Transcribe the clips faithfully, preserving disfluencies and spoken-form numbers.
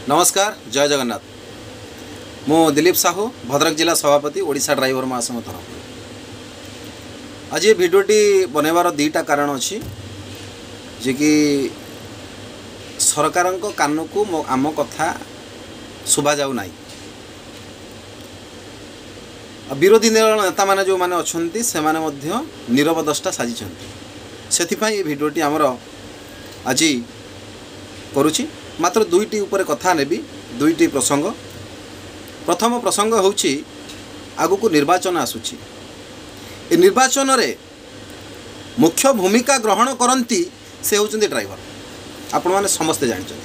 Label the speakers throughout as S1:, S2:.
S1: नमस्कार जय जगन्नाथ। मु दिलीप साहू भद्रक जिला सभापति ओडिशा ड्राइवर महासंघ तरफ। आज ये भिडियोटी बनवार दुईटा कारण अच्छी जे कि सरकार कान को आम कथा शुभा जाऊ ना। विरोधी नेता माने जो माने अच्छे से नीरव दष्टा साजिंट से ये भिडियोटी आमर आज करुच्ची। मात्र दुईटी ऊपर कथा नेबी दुईटी प्रसंग। प्रथम प्रसंग होची आगु को निर्वाचन आसुची। ए निर्वाचन रे मुख्य भूमिका ग्रहण करती से होचंदी ड्राइवर। आपण माने समस्ते जानिछथि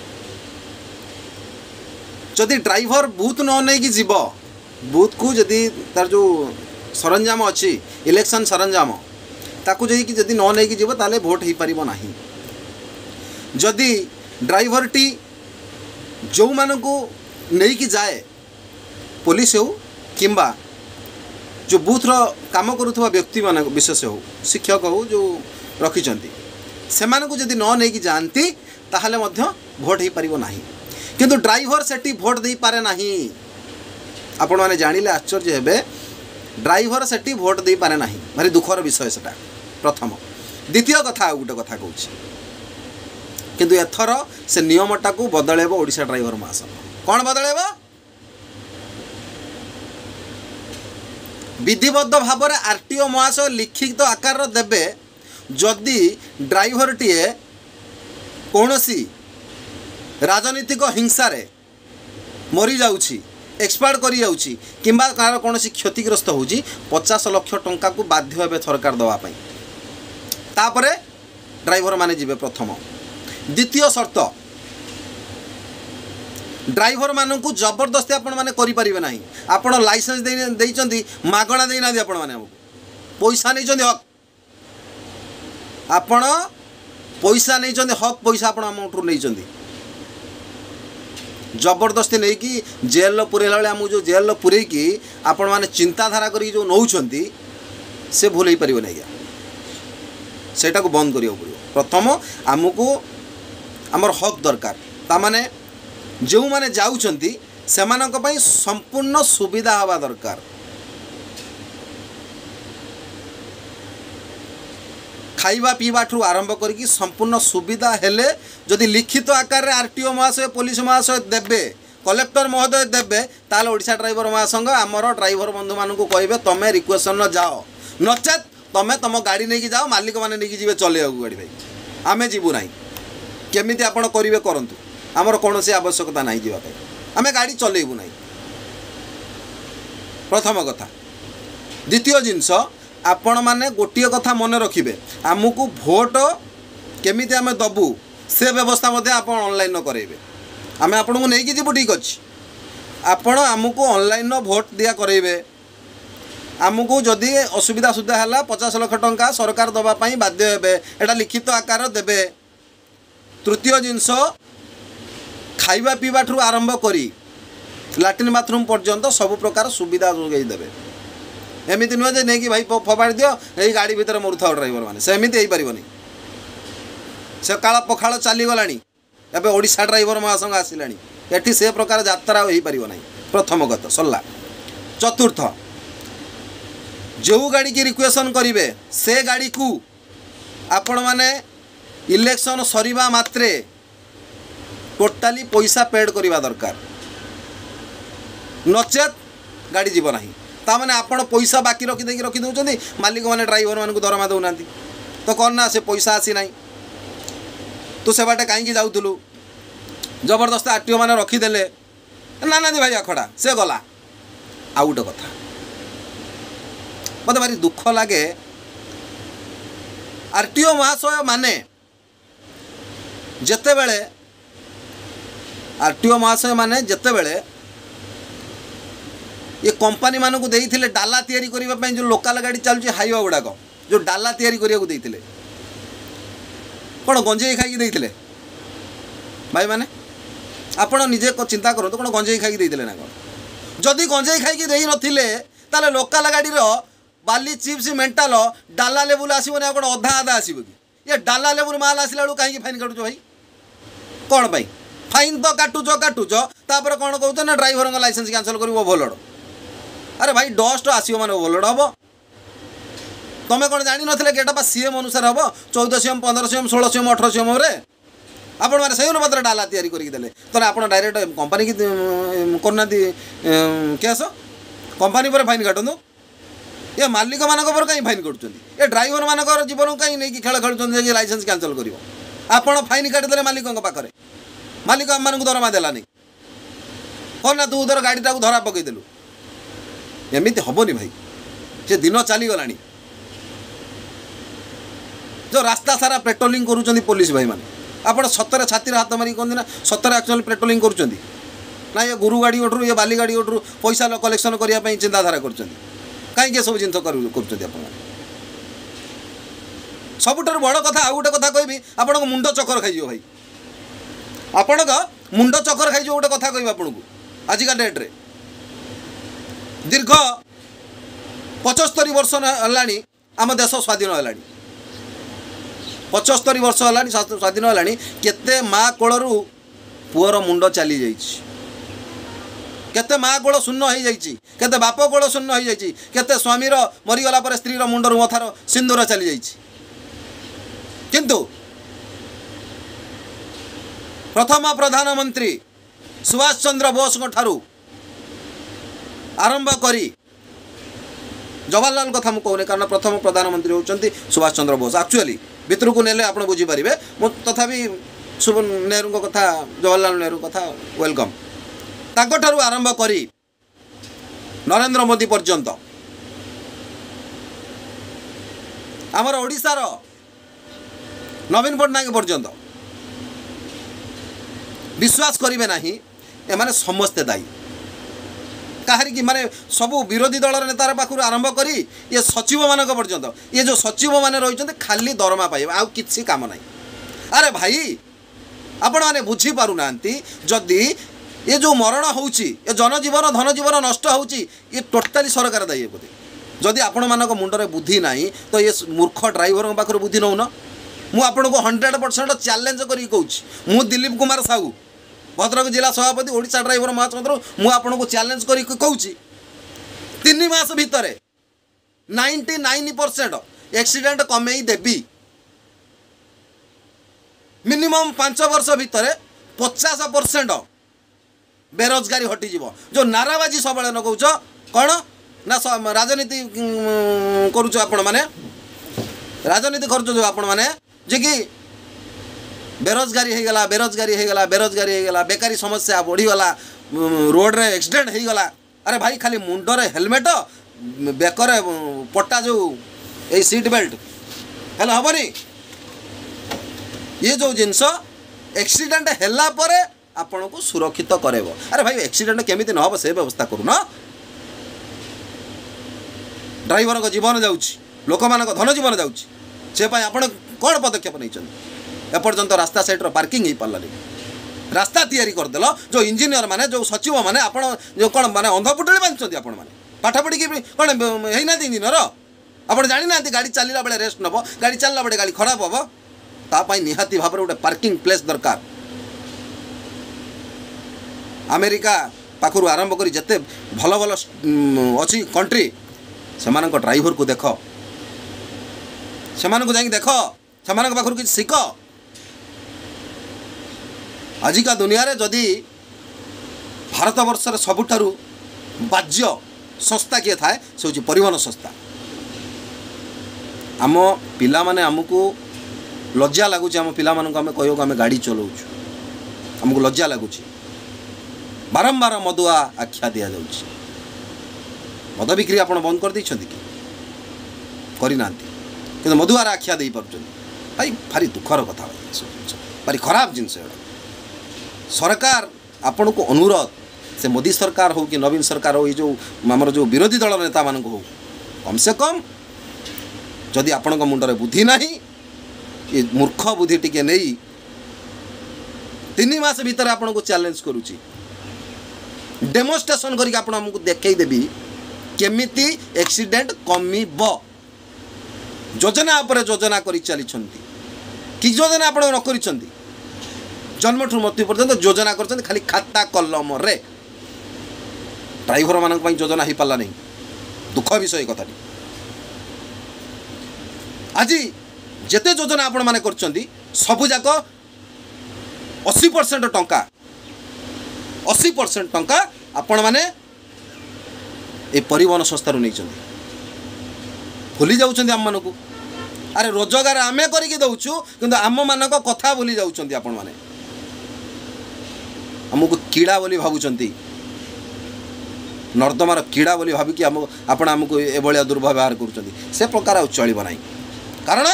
S1: जदि ड्राइवर बूथ न नै कि जीव बूथ को जदि तार जो सरंजाम अच्छी इलेक्शन सरंजाम ताकू जदि जदि न नै कि जीव ताले भोट हो पारिबो नाही। जदि ड्राइवर टी जो मान को नहीं कि जाए पुलिस हो किंबा जो बूथ रो काम करुवा व्यक्ति मान विशेष हो शिक्षक हो जो रखिंट से जदि न नहीं कि जाती ताहले मध्य भोट हो पारिबो नाही। किंतु ड्राइवर सेठी भोट दे पारे नाही। आपण माने जानिले आश्चर्य हेबे ड्राइवर सेठी भोट दे पारे नाही। भारी दुखर विषय सेटा प्रथम। द्वितीय कथा गोटे कथा कहूँ किंतु एथर से नियमटा को बदलेब ओडिशा ड्राइवर महासंघ। कौन बदलेब? विधिबद्ध भाव में आरटीओ महाशय लिखित आकार देबे जदि ड्राइवर टीए कौनसी राजनीतिक हिंसा रे मरी जाउछि एक्सपायर करी जाउछि किंबा कार कौनसी क्षतिग्रस्त होउछि पचास लाख टंका को बाध्य हेबे सरकार दवा पई। तापरे ड्राइवर माने जिबे प्रथम। द्वितीय शर्त ड्राइवर मानू जबरदस्ती आपण मैंने करें ना। आपण लाइसेंस दे मागणा देना आपण मैंने पैसा नहीं हक आपण पैसा नहीं हक पैसा आपण आमठू नहीं जबरदस्ती नहीं कि जेल पुरेला बेले आमको जो जेल पुरे कि आपण मैंने चिंताधारा करी जो नौ से भूल हो पार नहीं। सेटा को बंद करियो पड़ियो। प्रथम आमको आमर हक दरकार तामाने जो माने जाउछंती सेमानक पई संपूर्ण सुविधा हवा दरकार। खाइबा पीवा ठू आरंभ करके संपूर्ण सुविधा हेले जदि लिखित आकार रे आरटीओ महाशय पुलिस महाशय देबे कलेक्टर महोदय देबे ताले ओडिशा ड्राइवर महासंघ आमर ड्राइवर बंधु मानकू कहबे तमे रिक्वेशन न जाओ नचेत तमे तम गाड़ी नहीं कि जाओ मालिक माने नहीं कि जीवे चले गाड़ी भाई आमे जीवु नाही। केमिति आपण करिवे करंतु आमर कौन से आवश्यकता नहीं जावाई आमे गाड़ी चलेबू नहीं। प्रथम कथा। द्वितीय जिनस आपण माने गोटिए कथा मन रखिबे आमको भोट केमिति आमे दबू से व्यवस्था मध्य आपण ऑनलाइन करेबे। आमे आपण को नहीं कि जीवु ठीक अछि आपण आमको ऑनलाइन भोट दिया करेबे। आमको जदि असुविधा सुविधा है पचास लाख टंका सरकार दवा पाई बाध्य हेबे एटा लिखित आकार देबे। तृतीय जिनस खाइबा पीवा ठू आरंभ करी लैट्रिन बाथरूम पर्यंत सब प्रकार सुविधा जोगई देबे। एमिति नुहे नहीं कि भाई फपाड़ी दियो यही गाड़ी भितर मरुथा ड्राइवर मैंने सेमिति हो पारनी। से काला पखाड़ चलीगलानी एवं ओडिशा ड्राइवर महासंघ आसिला एटी से प्रकार यात्रा हो पार ना। प्रथम कथा सरला। चतुर्थ जो गाड़ी की रिक्वेशन करेंगे से गाड़ी को आपण माने इलेक्शन सरीबा मात्रे टोटाली पैसा पेड करवा दरकार नचेत गाड़ी जीव ना। तामाने आपण पैसा बाकी रखी देकी रखी दौरान मालिक मैंने ड्राइवर मानक दरमा दौना तो कौन ना से पैसा आसी ना तू से बाटे कहीं जाऊलु जबरदस्त आरटीओ मैंने रखीदे ना ना भाई अखड़ा से गला। आउ गोटे कथा मत भारी दुख लगे आरटीओ महाशय माने जेते बेले आरटीओ महाशय माने जेते बेले ये कंपनी मानक देइथिले डाला तैयारी करिबा पई जो लोकल गाड़ी चलुची हाईवे गुड़ाक जो डाला तैयारी करिया को देइथिले कोन गंजेई खाई देइथिले भाई माने आपण निजे चिंता करतो कोन गंजेई खाई देइथिले ना कोन। जदि गंजेई खाई देई नथिले ताले लोकल गाड़ी रो बाली चिप्स मेंटाल डाला लेवल आसो ना कौन अधा अधा आसो कि ये डाला लेवल माल आसला बेलू कहीं फाइन काटुच भाई कौन पाई फाइन तो काटुच काटुच तापर कौन कौच ना ड्राइवर लाइसेंस कैंसल कर ओभरलोड। अरे भाई डस्ट आसो मैंने ओभरलोड हम तुम्हें कौन जान ना कि सीएम अनुसार हम चौदह सीएम पंद्रह सीएम षोलह सीएम अठर सीएम आपण मैंने से अनुपात डाला तैयारी करदे तो आप डायरेक्ट कंपनी की करना केस कंपनी पर फाइन काटू ये मालिक मानक पर कहीं फाइन काटुं ये ड्राइवर मानक जीवन कहीं नहीं खेल खेलुं लाइसेंस कैंसल कर आपण फाइन काटिदे मालिक पाखे मालिक आम मानक दरमा देलानी कौन ना तू उधर गाड़ीटा धरा पकईदेलु एमती हेनी भाई से दिन चलीगला जो रास्ता सारा पेट्रोलिंग करुँच पुलिस भाई मैंने आप सतरे छाती हाथ मारिक कहते ना सतरे एक्चुअली पेट्रोलिंग करुँच ना ये गुरु गाड़ी ओठू ये बाली गाड़ी ओठू पैसा कलेक्शन करने चिंताधारा कर कहीं सब जिन कर सबुठार बड़ कथा आउ गोटे कथा कहबी आपण मुंड चक्कर खाई भाई आपण मुंड चक्कर खाई गोटे कथा कह आपन को आजिका डेट्रे दीर्घ पचस्तरी वर्ष है आम देश स्वाधीन है पचस्तरी वर्ष है स्वाधीन है केते माँ कोलू पुअर मुंड चली जाइए केते माँ कोल शून्य हो जाइए केते बाप कोल शून्य हो जाइए केते स्वामीर मरीगला पर स्त्री मुंडर मथार सिंदूर चली जाइए किंतु प्रथम प्रधानमंत्री सुभाष चंद्र बोस ठारू आरंभ करी जवाहरलाल कथा मुझे कहूनी कारण प्रथम प्रधानमंत्री होती सुभाष चंद्र बोस एक्चुअली भितर को नेले आप बुझीपारे तथापि नेहरू कथा जवाहरलाल नेहरू कथा वेलकम ताकठारू आरंभ करी नरेंद्र मोदी पर्यंत आमर ओडिशार नवीन पट्टनायक पर्यंत विश्वास करेंगे ना एमाने समस्ते दायी कहार कि माने सबू विरोधी दल नेतार पाखु आरंभ करी ये सचिव मान पर्यंत ये जो सचिव मैंने रही खाली दरमा पाइबा आउ किसी काम ना। अरे भाई आपण मैंने बुझी पारु नांती जदि ये जो मरण होउची ये जनजीवन धन जीवन नष्ट होउची ये टोटाली सरकार दायी बोधे जदि आपण मानक मुंडरे बुद्धि नाही तो ये मूर्ख ड्राइवर पाखर बुद्धि नौन मु आपन को हंड्रेड परसेंट चैलेंज करी कहूँ मु दिलीप कुमार साहू भद्रक जिला सभापति ओडिशा ड्राइवर महासंघ मु आपन को चैलेंज करी कहूँ तीन मास भितर नाइंटी नाइन परसेंट एक्सीडेंट कमे देवी मिनिमम पांच वर्ष भितर पचास परसेंट बेरोजगारी हटिज जो नाराबाजी सब न कौच कौन ना राजनीति करुच आपण मैंने राजनीति कर जो आपण मैंने जे कि बेरोजगारी हो गला बेरोजगारी हो गला बेरोजगारी हो गला बेकारी समस्या बढ़ीगला रोड रे एक्सीडेंट हो गला। अरे भाई खाली मुंडरे हेलमेट बेकर पट्टा जो ये सीट बेल्ट हेल्ला हेनी ये जो जिनस एक्सीडेंट हैला परे आपण को सुरक्षित करेब। अरे भाई एक्सीडेंट केमिति न हो से व्यवस्था करू ना ड्राइवर को जीवन जाउछि लोक मान धन जीवन जाउछि से पाई आपण कौन पदक्षेप नहीं एपर्यंत रास्ता साइड्र पार्किंग हो पार्लानी रास्ता तैयारी करदेल जो इंजीनियर माने जो सचिव माने आपण जो कौन माने अंधपुटली बांधुंट आपण मैंने पाठ पढ़ी कौन होना इंजीनियर आप जानी ना गाड़ी चलला बेले रेस्ट नब गाड़ी चलला बेले गाड़ी खराब हम तापाई निहाती भाव गोटे पार्किंग प्लेस दरकार। अमेरिका पाखु आरंभ कर जिते भल भल अच्छी कंट्री से ड्राइवर को देख से जा देख से पाखु कि शिख आजिका दुनिया रे जदि भारत वर्षर सबुठारु बाज्य संस्था किए थाए से हूँ परिवहन संस्था। आम पिला माने आमको लज्जा लगुच आम पिला मानक आम कह आम गाड़ी चलाऊ आमको लज्जा लगुच बारंबार मदुआ आख्या दि जाऊँ मद बिक्री आप बंद कर देइछन्ति कि करना कि मधुआर आख्या दे पार्छ भाई भारी दुखर कथा भारी खराब जिनस सरकार आपण को अनुरोध से मोदी सरकार हो कि नवीन सरकार हो ये जो आमर जो विरोधी दल नेता मान हो कम से कम जदि आपण मुंडरे बुद्धि नहीं ये मूर्ख बुद्धि टिके नहीं तीन मास भीतर आपण को चैलेंज करुच्ची डेमोन्स्ट्रेशन करके आपण हमको देखदेवी केमिति एक्सीडेंट कमिब योजना पर योजना कर चली कि योजना आप न कर जन्मठू मृत्यु पर्यंत योजना कर खाली खाता कलम रे ड्राइवर मान योजना हो पारा नहीं दुख विषय कथा आज जिते योजना आपण मैंने कर सबू जाक अशी परसेंट टंका अशी परसेंट टंका आपण मैंने ये परिवहन संस्थार नहीं भूली जाऊँ आम मानक अरे रोजगार आम करके दौचु किंतु आम मान कथा भूली जाऊँ आपण मैंने आमको कीड़ा बोली भावुंट नर्दमार कीड़ा बोली भाविकी आम आपण आमको एभलिया दुर्व्यवहार करुँच से प्रकार चलो ना कारण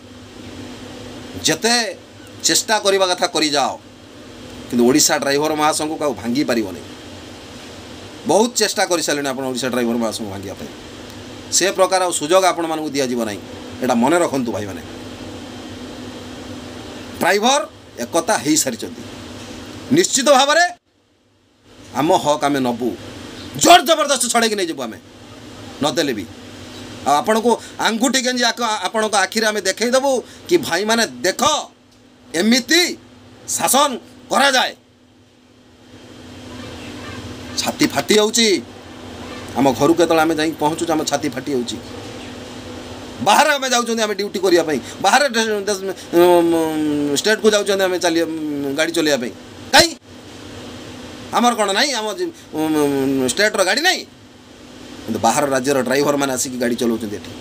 S1: जिते चेष्टा करने कथा करी जाओ किंतु ओडिशा ड्राइवर महासंघ को भांगी पार नहीं बहुत चेष्टा कर सारे आप ओडिशा ड्राइवर महासंघ भांगे से प्रकार सुजोग आपण मानक दि जाव ना यहाँ मन रखु भाई मैंने ड्राइवर एकता हो सारी निश्चित भाव में आम हक आम नबू जोर जबरदस्त छड़े नहीं जीव आम नदेले भी आपण को आंगुठी गेंजी आपण को आखिरे आम देखईदेबू कि भाई माने देख एमिति शासन करा जाए छाती फाटी जाऊँगी आम घर को आम जा पहुँचुचे आम छाती फाटी जाऊँगी बाहर आम जाऊँ आम ड्यूटी करने बाहर स्टेट को जाऊँ आम चल गाड़ी चलवाई कहीं आमर कौन ना आम स्टेट गाड़ी ना कि बाहर राज्यर ड्राइवर मैंने आसिक गाड़ी चलाऊँ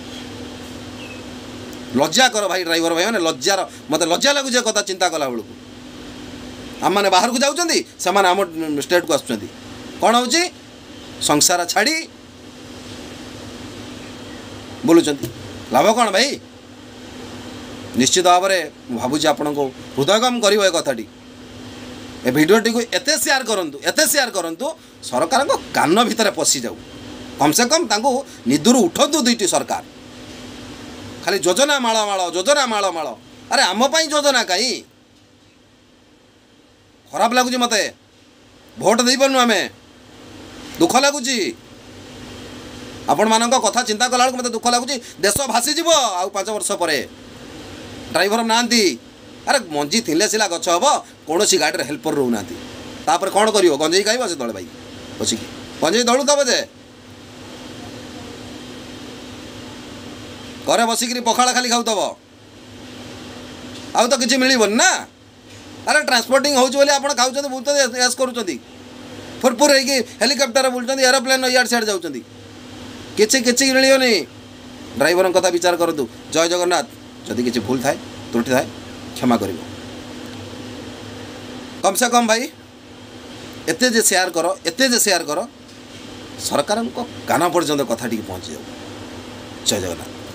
S1: लज्जा कर भाई ड्राइवर भाई मैंने लज्जार मत लज्जा लगुच कथा चिंता कला बेलू आम मैंने बाहर को जाऊँ से आम स्टेट को आसुँच कौन हो संसार छाड़ी बोलुं लाभ कौन भाई निश्चित भाव में भावुँ आपण को हृदयगम कर कथाटी ए भिडियोटी को एते शेयर करंतु एते शेयर करंतु सरकार को कान भितर पशि जाऊ कम से कम तांको निदुर उठंतु दुईटी सरकार खाली योजना माଳ माଳ योजना माଳ माଳ अरे आम पाई योजना कहीं खराब लगुच मते भोट दे पारनु आमे दुख लगुच आपण मान कथा चिंता कला मत दुख लगुच देश भासीज आउ पांच वर्ष पर ड्राइवर नांती अरे मंजी थिले सिला गछ हम कौन गाड़ी हेल्पर रोना तापर कौन कर गंजेई खाइब से तले भाई बसिक गंजेई दलु तब जे घरे बसिक पखाड़ा खाली खाऊब आउ तो किसी मिलबन ना अरे ट्रांसपोर्टिंग होती आप खाऊँ बहुत एस करुँच फुरफुर हो हेलिकप्टर बुलूँ एरोप्लेन इाड़ सियाड़ जाऊँच किसी किसी मिलनी ड्राइवर कथा विचार करूँ जय जगन्नाथ जदि किसी भूल थाए त्रुटि थाए क्षमा कर कम से कम भाई एते जे शेयर कर एते जे शेयर कर सरकार कान पर्यंत कथा पहुँची जाऊ जय जगन्नाथ।